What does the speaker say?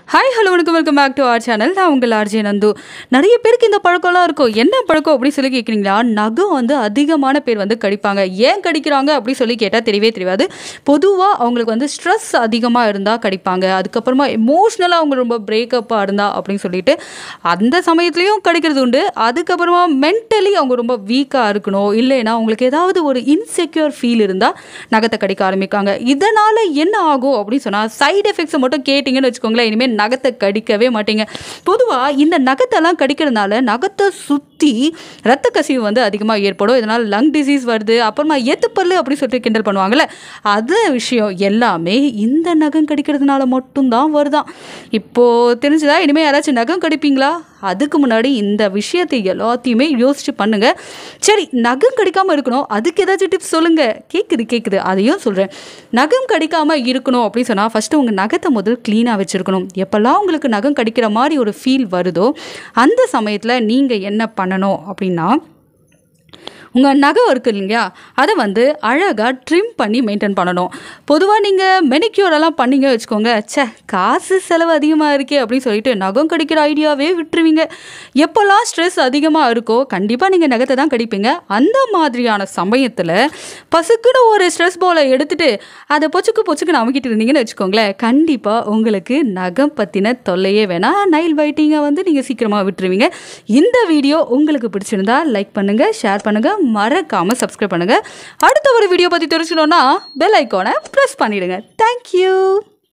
Hi hello வணக்கம் welcome back to our channel. நான் உங்கள் ஆர்ஜே நந்து. நிறைய பேருக்கு இந்த பழக்கம்லாம் இருக்கும். என்ன பழக்கம் அப்படின்னு சொல்லி கேட்குறீங்களா? நகம் அதிகமான பேர் கடிப்பாங்க. ஏன் கடிக்கிறாங்க அப்படின்னு சொல்லி கேட்டால் தெரியவே தெரியாது. பொதுவாக அவங்களுக்கு ஸ்ட்ரெஸ் அதிகமாக இருந்தால் கடிப்பாங்க. அதுக்கப்புறமா எமோஷ்னலாக அவங்க ரொம்ப பிரேக்கப்பாக இருந்தால் அப்படின்னு சொல்லிட்டு அந்த சமயத்துலேயும் கடிக்கிறது உண்டு. அதுக்கப்புறமா மென்டலி அவங்க ரொம்ப வீக்காக இருக்கணும், இல்லைன்னா அவங்களுக்கு ஏதாவது ஒரு இன்செக்யூர் ஃபீல் இருந்தால் நகத்தை கடிக்க ஆரம்பிக்காங்க. இதனால் என்ன ஆகும் அப்படின்னு சொன்னால் சைடு எஃபெக்ட்ஸை மட்டும் கேட்டிங்கன்னு வச்சுக்கோங்களேன், இனிமேல் நகத்தை கடிக்கவே மாட்டீங்க. பொதுவாக இந்த நகத்தெல்லாம் கடிக்கிறதுனால நகத்தை சுற்றி ரத்த கசிவு அதிகமாக ஏற்படும். இதனால் லங் டிசீஸ் வருது. அப்புறமா ஏத்துப்பல்லு அப்படி சொல்லிட்டு கிண்டல் பண்ணுவாங்கள்ல, அது விஷயம் எல்லாமே இந்த நகம் கடிக்கிறதுனால மட்டும்தான் வருதான். இப்போது தெரிஞ்சுதா? இனிமேல் யாராச்சும் நகம் கடிப்பீங்களா? அதுக்கு முன்னாடி இந்த விஷயத்தை எல்லாத்தையுமே யோசிச்சு பண்ணுங்க. சரி, நகம் கடிக்காமல் இருக்கணும், அதுக்கு ஏதாச்சும் டிப்ஸ் சொல்லுங்கள். கேட்குது அதையும் சொல்கிறேன். நகம் கடிக்காமல் இருக்கணும் அப்படின்னு சொன்னால் ஃபஸ்ட்டு உங்கள் நகத்தை முதல் க்ளீனாக வச்சுருக்கணும். எப்போல்லாம் உங்களுக்கு நகம் கடிக்கிற மாதிரி ஒரு ஃபீல் வருதோ அந்த சமயத்தில் நீங்கள் என்ன பண்ணணும் அப்படின்னா, உங்கள் நகம் இருக்குது இல்லைங்களா, அதை அழகாக ட்ரிம் பண்ணி மெயின்டைன் பண்ணணும். பொதுவாக நீங்கள் மெனிக்யூரெல்லாம் பண்ணிங்க வச்சுக்கோங்க, காசு செலவு அதிகமாக இருக்கே அப்படின்னு சொல்லிட்டு நகம் கடிக்கிற ஐடியாவே விட்டுருவீங்க. எப்போல்லாம் ஸ்ட்ரெஸ் அதிகமாக இருக்கோ கண்டிப்பாக நீங்கள் நகத்தை தான் கடிப்பீங்க. அந்த மாதிரியான சமயத்தில் பசுக்குன்னு ஒரு ஸ்ட்ரெஸ் பாலை எடுத்துகிட்டு அதை பொச்சுக்கு அமுக்கிட்டு இருந்தீங்கன்னு வச்சுக்கோங்களேன், கண்டிப்பாக உங்களுக்கு நகம் பற்றின தொல்லையே வேணாம். நைல் பைட்டிங்கை நீங்கள் சீக்கிரமாக விட்டுருவீங்க. இந்த வீடியோ உங்களுக்கு பிடிச்சிருந்தா லைக் பண்ணுங்கள், ஷேர் பண்ணுங்கள், மறக்காமல் சப்ஸ்கிரைப் பண்ணுங்கள். அடுத்த ஒரு வீடியோ பற்றி தெரிஞ்சுக்கணுன்னா பெல் ஐக்கானை ப்ரெஸ் பண்ணிவிடுங்க. தேங்க்யூ.